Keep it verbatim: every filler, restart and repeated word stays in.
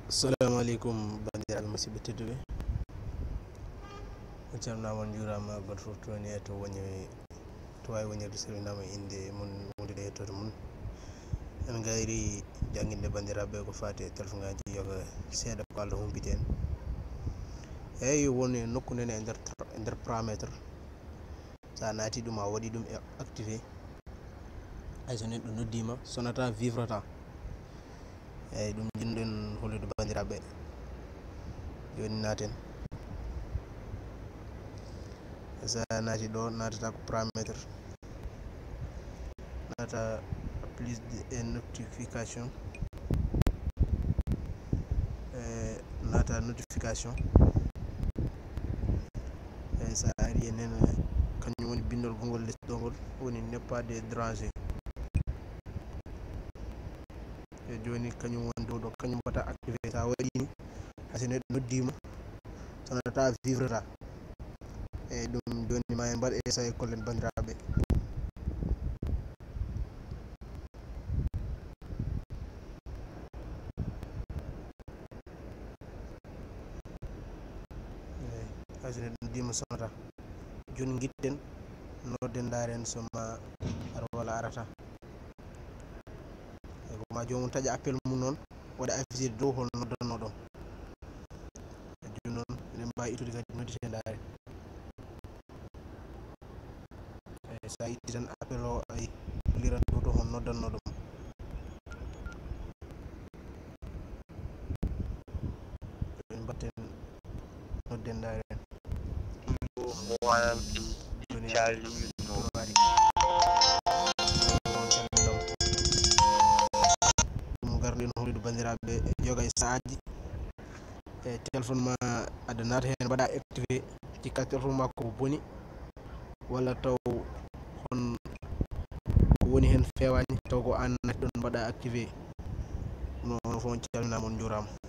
Assalamu alaikum bandiraɓe musidɓe tedduɓe, on calminama on juurama goto foof toni e to woni to wawi wonirde salminama inde mum wondude e yettode mum. En gayri jangguinde bandiraɓe ko fati e téléphone ngaji yoga seeɗa ko Allah humpiti en. Eyyi woni nokku nden e nder e nder paramétre sa naati ɗum a waɗi ɗum e activé hayso neɗɗo noddima sonata vivrata. eyyi ɗum jinnoɗen hollude bandiraɓe joni naten sa naati ɗo natata ko paramétre, nata plus de notification e nata notification e sa ari enen kañum woni bindol gongol less ɗo ngol woni ne pas de déranger. e joni kañum woni dow ɗo kañum mbata activé sa waɗi ni hayso neɗɗo noddima sonata vivrata. eyyi ɗum joni ma en mbaɗ essayé kollen bandiraɓe. eyyi hayso neɗɗo noddima sonata. joni guiɗɗen nodden daren soma ara walla arata. eyyi ko ma jomum taaƴa appel mum noon waɗa affiché dow hol noddanno ɗon. joni noon eɗen mbawi ittude kadi noddite daren. eyyi sa itti tan appel o ay lirat dow to hon noddanno ɗum. joni batten nodden daren. joni waɗi ɗum garɗen holude bandiraɓe yoga e saahaji e téléphone ma aɗa naata hen mbaɗa activé cikka téléphone ma koko boni walla taw hon ko woni hen fewani taw ko an natti ɗon mbaɗa activé. no on fo on calminama on juurama.